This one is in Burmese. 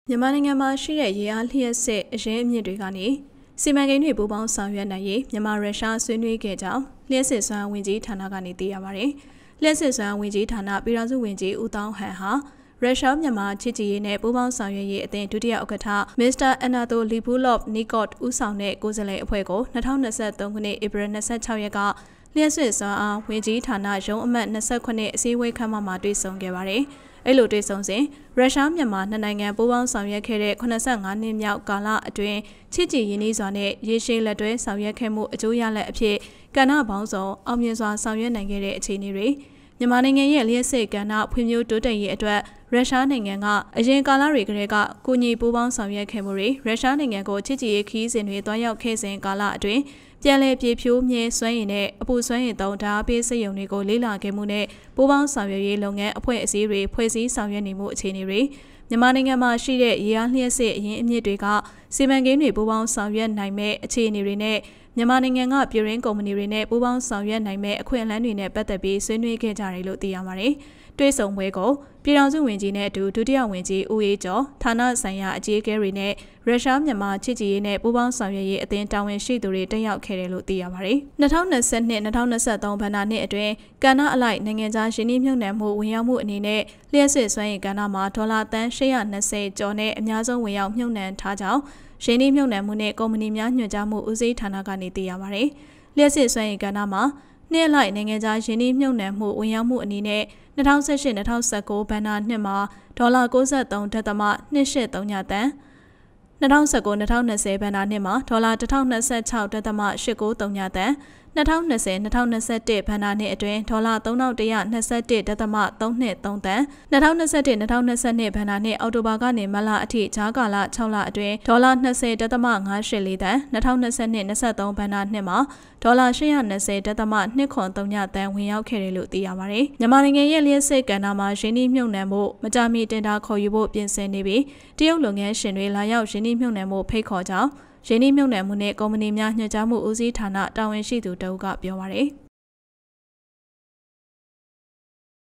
မြန်မာနိုင်ငံမှာရှိတဲ့ရေအားလျှက်စစ်အရင်းအမြစ်တွေကနေစီမံကိန်းတွေပူးပေါင်းဆောင်ရွက်နိုင်ရေးမြန်မာရုရှားဆွေးနွေးခဲ့ကြောင်းလျှက်စစ်စွမ်းဝင်ကြီးဌာနကနေသိရပါတယ်။လျှက်စစ်စွမ်းဝင်ကြီးဌာနပြည်ထောင်စုဝန်ကြီးဦးတောင်းဟန်ဟာရုရှားမြန်မာချစ်ကြည်ရေးနဲ့ပူးပေါင်းဆောင်ရွက်ရေးအသင်းဒုတိယဥက္ကဋ္ဌမစ္စတာအနာတိုလီဘူလော့ဗ်နီကော့ဦးဆောင်တဲ့ကိုယ်စားလှယ်အဖွဲ့ကို2023ခုနှစ်ဧပြီ26ရက်ကလျှက်စစ်စွမ်းအားဝင်ကြီးဌာနရုံးအမှတ်29အစည်းအဝေးခန်းမမှာတွေ့ဆုံခဲ့ပါတယ်။အဲ့လိုတွေ့ဆုံစဉ်ရုရှားမြန်မာနှစ်နိုင်ငံပူးပေါင်းဆောင်ရွက်ခဲ့တဲ့85နှစ်မြောက်ကာလအတွင်းချစ်ကြည်ရင်းနှီးစွာနဲ့ရေရှည်လက်တွဲဆောင်ရွက်ခဲ့မှုအကျိုးရလဒ်အဖြစ်ကဏ္ဍပေါင်းစုံအောင်မြင်စွာဆောင်ရွက်နိုင်ခဲ့တဲ့အခြေအနေတွေမြန်မာနိုင်ငံရဲ့လျှက်စစ်ကဏ္ဍဖွံ့ဖြိုးတိုးတက်ရေးအတွက်ရုရှားနိုင်ငံကအရင်ကာလတွေကတည်းကကိုညီပူးပေါင်းဆောင်ရွက်ခဲ့မှုတွေရုရှားနိုင်ငံကိုချစ်ကြည်ရေးခီးစဉ်တွေတွားရောက်ခဲ့စဉ်ကာလအတွင်းပြန်လည်ပြေဖြိုးမြဲစွမ်းရည်နဲ့အပူစွမ်းရည်သုံးဓာတ်ပေးစက်ရုံတွေကိုလေ့လာခဲ့မှုနဲ့ပူးပေါင်းဆောင်ရွက်ရေးလုပ်ငန်းအဖွဲ့အစည်းတွေဖွဲ့စည်းဆောင်ရွက်နေမှုအခြေအနေတွေမြန်မာနိုင်ငံမှာရှိတဲ့ရေအားလျှက်စစ်အရင်းအမြစ်တွေကစီမံကိန်းတွေပူးပေါင်းဆောင်ရွက်နိုင်မဲ့အခြေအနေတွေနဲ့မြန်မာနိုင်ငံကပြည်ရင်းကုမ္ပဏီတွေနဲ့ပူးပေါင်းဆောင်ရွက်နိုင်မဲ့အခွင့်အလမ်းတွေနဲ့ပတ်သက်ပြီးဆွေးနွေးခဲ့ကြတယ်လို့သိရပါတယ်။တွေ့ဆုံပွဲကိုပြည်ထောင်စုဝန်ကြီးနဲ့အတူဒုတိယဝန်ကြီးဦးအေးကျော်ဌာနဆိုင်ရာအကြီးအကဲတွေနဲ့ရုရှားမြန်မာချစ်ကြည်ရေးနဲ့ပူးပေါင်းဆောင်ရွက်ရေးအသင်းတာဝန်ရှိသူတွေတက်ရောက်ခဲ့တယ်လို့သိရပါတယ်။2022-2023ဘဏ္ဍာနှစ်အတွင်းကဏ္ဍအလိုက်နိုင်ငံခြားယင်းနှိမ့်မြုပ်နှံမှုဝင်ရောက်မှုအနေနဲ့လျှက်စစ်စွမ်းရည်ကဏ္ဍမှာဒေါ်လာသန်း820ကျော်နဲ့အများဆုံးဝင်ရောက်မြုပ်နှံထားကြောင်းယင်းနှိမ့်မြုပ်နှံမှုနဲ့ကုမ္ပဏီများညွှန်ကြားမှုဦးစီးဌာနကနေသိရပါတယ်။လျှက်စစ်စွမ်းရည်ကဏ္ဍမှာနှစ်လိုက်နိုင်ငံခြားယင်းနှိမ့်မြုပ်နှံမှုဝင်ရောက်မှုအနေနဲ့2018-2019ဘဏ္ဍာနှစ်မှာဒေါ်လာ93.283သန်း2019-2020ဘဏ္ဍာနှစ်မှာဒေါ်လာ1026.893သန်း2020-2021ဘဏ္ဍာနှစ်အတွင်းဒေါ်လာ3121.323သန်း2021-2022ဘဏ္ဍာနှစ်အောက်တိုဘာကနေမတ်လအထိဂျားကာလ6လအတွင်းဒေါ်လာ20.584သန်း2022-23ဘဏ္ဍာနှစ်မှာဒေါ်လာ820.293သန်းဝင်ရောက်ခဲ့တယ်လို့သိရပါတယ်။မြန်မာနိုင်ငံရဲ့လျှက်စစ်ကဏ္ဍမှာယင်းနှိမ့်မြုပ်နှံမှုမကြာမီတင်ဒါခေါ်ယူဖို့ပြင်ဆင်နေပြီးတရုတ်လုပ်ငန်းရှင်တွေလာရောက်ယင်းနှိမ့်မြုပ်နှံမှုဖိတ်ခေါ်ကြောင်းယင်းနှိမ့်မြုပ်နှံမှုနဲ့ကုမ္ပဏီများညွှန်ကြားမှုဦးစီးဌာနတာဝန်ရှိသူတဦးကပြောပါတယ်။